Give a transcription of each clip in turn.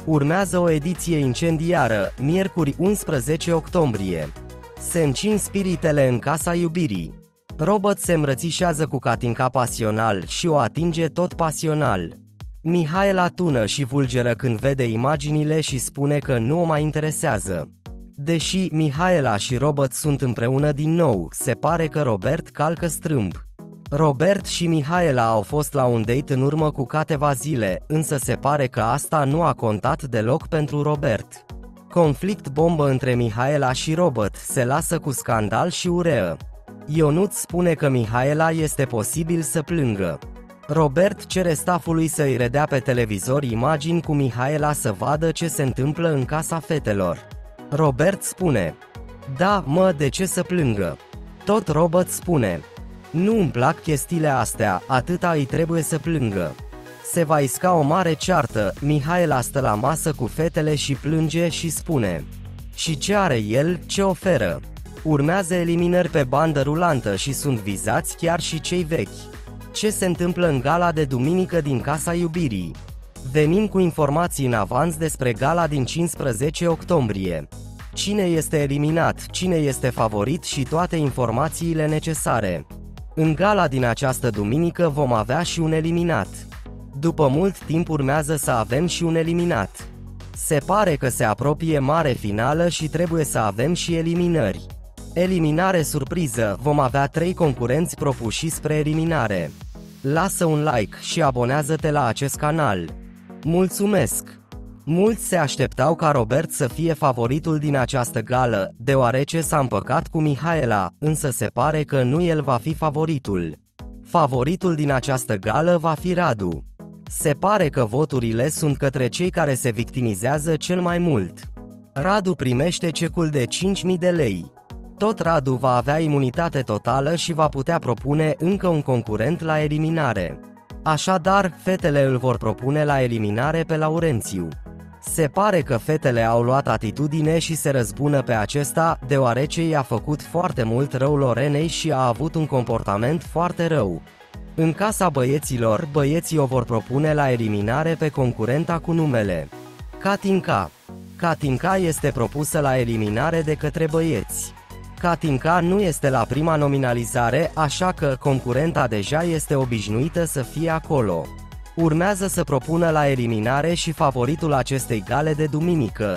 Urmează o ediție incendiară, miercuri 11 octombrie. Se încin spiritele în casa iubirii. Robert se îmbrățișează cu Katinka pasional și o atinge tot pasional. Mihaela tună și vulgeră când vede imaginile și spune că nu o mai interesează. Deși Mihaela și Robert sunt împreună din nou, se pare că Robert calcă strâmb. Robert și Mihaela au fost la un date în urmă cu câteva zile, însă se pare că asta nu a contat deloc pentru Robert. Conflict bombă între Mihaela și Robert se lasă cu scandal și ureă. Ionuț spune că Mihaela este posibil să plângă. Robert cere staffului să-i redea pe televizor imagini cu Mihaela să vadă ce se întâmplă în casa fetelor. Robert spune: "Da, mă, de ce să plângă?" Tot Robert spune: "Nu îmi plac chestiile astea, atâta îi trebuie să plângă." Se va isca o mare ceartă, Mihaela stă la masă cu fetele și plânge și spune: "Și ce are el, ce oferă?" Urmează eliminări pe bandă rulantă și sunt vizați chiar și cei vechi. Ce se întâmplă în gala de duminică din Casa Iubirii? Venim cu informații în avans despre gala din 15 octombrie. Cine este eliminat, cine este favorit și toate informațiile necesare. În gala din această duminică vom avea și un eliminat. După mult timp urmează să avem și un eliminat. Se pare că se apropie mare finală și trebuie să avem și eliminări. Eliminare surpriză, vom avea 3 concurenți propuși spre eliminare. Lasă un like și abonează-te la acest canal. Mulțumesc! Mulți se așteptau ca Robert să fie favoritul din această gală, deoarece s-a împăcat cu Mihaela, însă se pare că nu el va fi favoritul. Favoritul din această gală va fi Radu. Se pare că voturile sunt către cei care se victimizează cel mai mult. Radu primește cecul de 5.000 de lei. Tot Radu va avea imunitate totală și va putea propune încă un concurent la eliminare. Așadar, fetele îl vor propune la eliminare pe Laurențiu. Se pare că fetele au luat atitudine și se răzbună pe acesta, deoarece i-a făcut foarte mult rău Lorenei și a avut un comportament foarte rău. În casa băieților, băieții o vor propune la eliminare pe concurenta cu numele Katinka. Katinka este propusă la eliminare de către băieți. Katinka nu este la prima nominalizare, așa că concurenta deja este obișnuită să fie acolo. Urmează să propună la eliminare și favoritul acestei gale de duminică,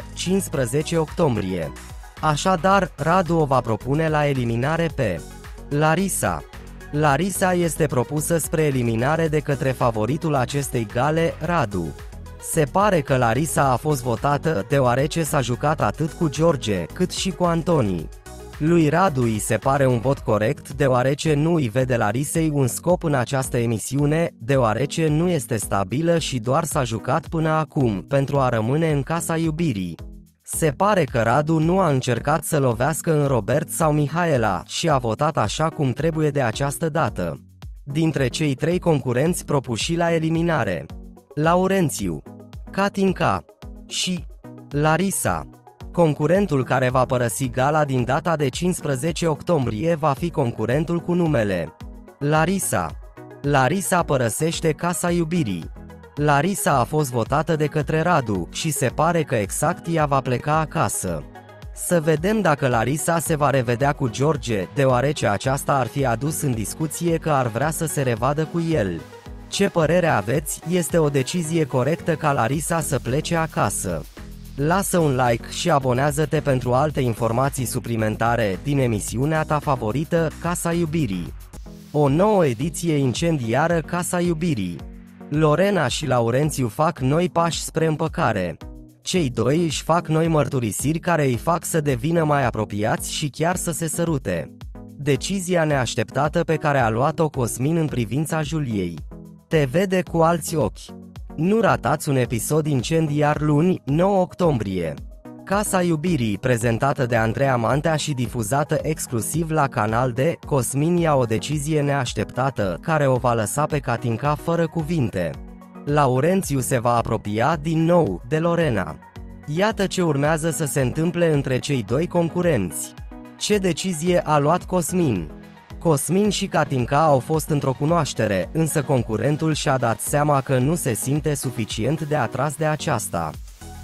15 octombrie. Așadar, Radu o va propune la eliminare pe Larisa. Larisa este propusă spre eliminare de către favoritul acestei gale, Radu. Se pare că Larisa a fost votată deoarece s-a jucat atât cu George, cât și cu Antoni. Lui Radu îi se pare un vot corect deoarece nu îi vede Larisei un scop în această emisiune, deoarece nu este stabilă și doar s-a jucat până acum pentru a rămâne în Casa Iubirii. Se pare că Radu nu a încercat să lovească în Robert sau Mihaela și a votat așa cum trebuie de această dată. Dintre cei 3 concurenți propuși la eliminare: Laurențiu, Katinka și Larisa. Concurentul care va părăsi gala din data de 15 octombrie va fi concurentul cu numele Larisa. Larisa părăsește Casa Iubirii. Larisa a fost votată de către Radu și se pare că exact ea va pleca acasă. Să vedem dacă Larisa se va revedea cu George, deoarece aceasta ar fi adus în discuție că ar vrea să se revadă cu el. Ce părere aveți? Este o decizie corectă ca Larisa să plece acasă. Lasă un like și abonează-te pentru alte informații suplimentare din emisiunea ta favorită, Casa Iubirii. O nouă ediție incendiară, Casa Iubirii. Lorena și Laurențiu fac noi pași spre împăcare. Cei doi își fac noi mărturisiri care îi fac să devină mai apropiați și chiar să se sărute. Decizia neașteptată pe care a luat-o Cosmin în privința Juliei. Te vede cu alți ochi. Nu ratați un episod incendiar luni, 9 octombrie. Casa Iubirii, prezentată de Andreea Mantea și difuzată exclusiv la Canal D, Cosmin ia o decizie neașteptată, care o va lăsa pe Katinka fără cuvinte. Laurențiu se va apropia din nou de Lorena. Iată ce urmează să se întâmple între cei 2 concurenți. Ce decizie a luat Cosmin? Cosmin și Katinka au fost într-o cunoaștere, însă concurentul și-a dat seama că nu se simte suficient de atras de aceasta.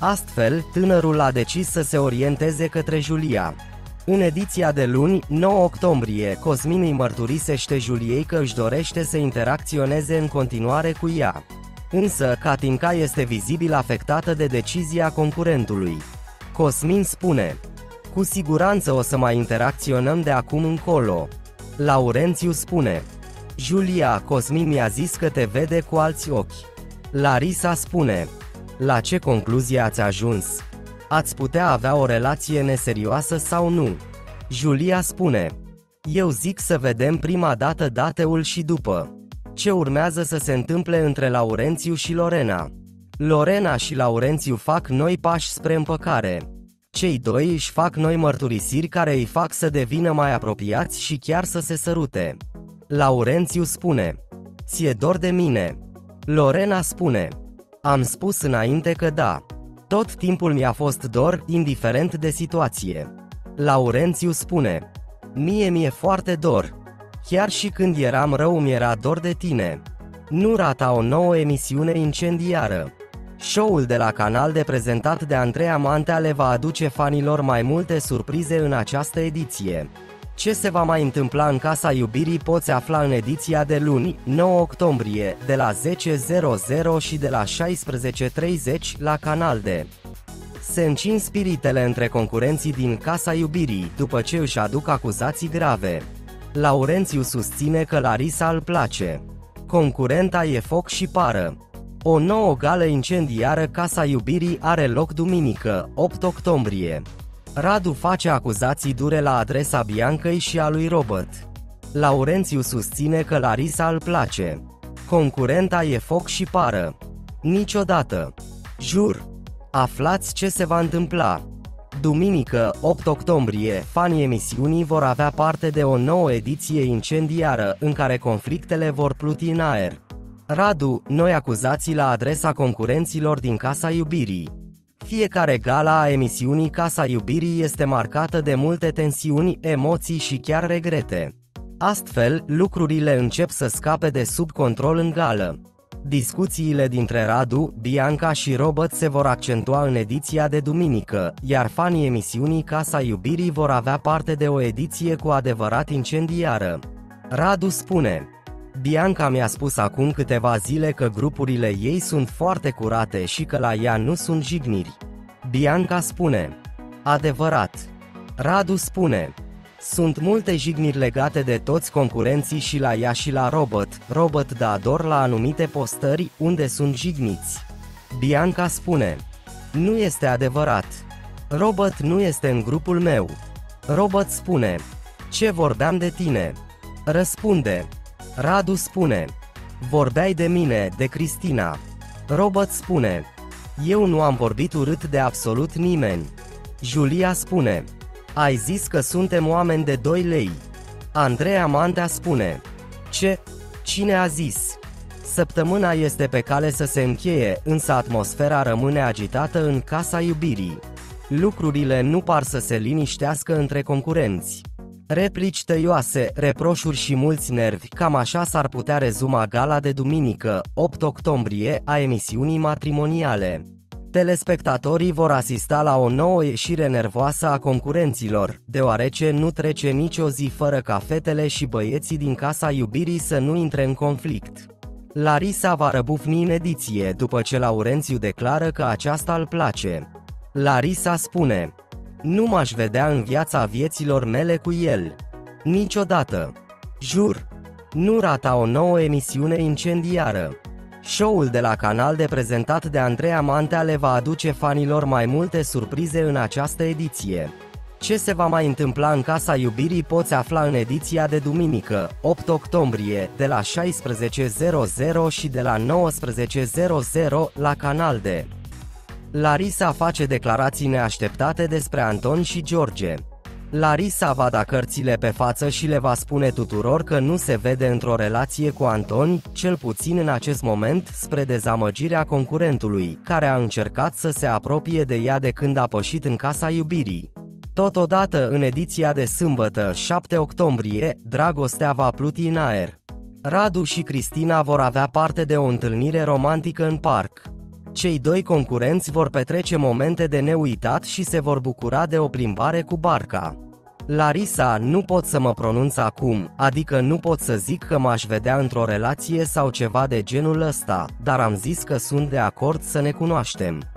Astfel, tânărul a decis să se orienteze către Julia. În ediția de luni, 9 octombrie, Cosmin îi mărturisește Juliei că își dorește să interacționeze în continuare cu ea. Însă, Katinka este vizibil afectată de decizia concurentului. Cosmin spune: "Cu siguranță o să mai interacționăm de acum încolo." Laurențiu spune: "Julia, Cosmin mi-a zis că te vede cu alți ochi." Larisa spune: "La ce concluzie ați ajuns? Ați putea avea o relație neserioasă sau nu?" Julia spune: "Eu zic să vedem prima dată dateul și după. Ce urmează să se întâmple între Laurențiu și Lorena? Lorena și Laurențiu fac noi pași spre împăcare. Cei doi își fac noi mărturisiri care îi fac să devină mai apropiați și chiar să se sărute." Laurențiu spune: "Ți-e dor de mine?" Lorena spune: "Am spus înainte că da. Tot timpul mi-a fost dor, indiferent de situație." Laurențiu spune: "Mie mi-e foarte dor. Chiar și când eram rău mi-era dor de tine." Nu rata o nouă emisiune incendiară. Show-ul de la Canal D prezentat de Andreea Mantea le va aduce fanilor mai multe surprize în această ediție. Ce se va mai întâmpla în Casa Iubirii poți afla în ediția de luni, 9 octombrie, de la 10:00 și de la 16:30 la Canal D. Se încin spiritele între concurenții din Casa Iubirii, după ce își aduc acuzații grave. Laurențiu susține că Larisa îl place. Concurenta e foc și pară. O nouă gală incendiară Casa Iubirii are loc duminică, 8 octombrie. Radu face acuzații dure la adresa Biancăi și a lui Robert. Laurențiu susține că Larisa îl place. Concurenta e foc și pară. Niciodată. Jur. Aflați ce se va întâmpla. Duminică, 8 octombrie, fanii emisiunii vor avea parte de o nouă ediție incendiară, în care conflictele vor pluti în aer. Radu, noi acuzații la adresa concurenților din Casa Iubirii. Fiecare gala a emisiunii Casa Iubirii este marcată de multe tensiuni, emoții și chiar regrete. Astfel, lucrurile încep să scape de sub control în gală. Discuțiile dintre Radu, Bianca și Robert se vor accentua în ediția de duminică, iar fanii emisiunii Casa Iubirii vor avea parte de o ediție cu adevărat incendiară. Radu spune: "Bianca mi-a spus acum câteva zile că grupurile ei sunt foarte curate și că la ea nu sunt jigniri." Bianca spune: "Adevărat." Radu spune: "Sunt multe jigniri legate de toți concurenții și la ea și la Robert. Robert dă ador la anumite postări unde sunt jigniți." Bianca spune: "Nu este adevărat. Robert nu este în grupul meu." Robert spune: "Ce vorbeam de tine?" Răspunde: Radu spune: "Vorbeai de mine, de Cristina." Robert spune: "Eu nu am vorbit urât de absolut nimeni." Julia spune: "Ai zis că suntem oameni de 2 lei." Andreea Mantea spune: "Ce? Cine a zis?" Săptămâna este pe cale să se încheie, însă atmosfera rămâne agitată în Casa Iubirii. Lucrurile nu par să se liniștească între concurenți. Replici tăioase, reproșuri și mulți nervi, cam așa s-ar putea rezuma gala de duminică, 8 octombrie, a emisiunii matrimoniale. Telespectatorii vor asista la o nouă ieșire nervoasă a concurenților, deoarece nu trece nicio zi fără ca fetele și băieții din Casa Iubirii să nu intre în conflict. Larisa va răbufni în ediție după ce Laurențiu declară că aceasta îl place. Larisa spune: "Nu m-aș vedea în viața vieților mele cu el. Niciodată. Jur." Nu rata o nouă emisiune incendiară. Show-ul de la Canal D prezentat de Andreea Mantea le va aduce fanilor mai multe surprize în această ediție. Ce se va mai întâmpla în Casa Iubirii poți afla în ediția de duminică, 8 octombrie, de la 16:00 și de la 19:00 la Canal D. Larisa face declarații neașteptate despre Anton și George. Larisa va da cărțile pe față și le va spune tuturor că nu se vede într-o relație cu Anton, cel puțin în acest moment, spre dezamăgirea concurentului, care a încercat să se apropie de ea de când a pășit în Casa Iubirii. Totodată, în ediția de sâmbătă, 7 octombrie, dragostea va pluti în aer. Radu și Cristina vor avea parte de o întâlnire romantică în parc. Cei doi concurenți vor petrece momente de neuitat și se vor bucura de o plimbare cu barca. Larisa, nu pot să mă pronunț acum, adică nu pot să zic că m-aș vedea într-o relație sau ceva de genul ăsta, dar am zis că sunt de acord să ne cunoaștem.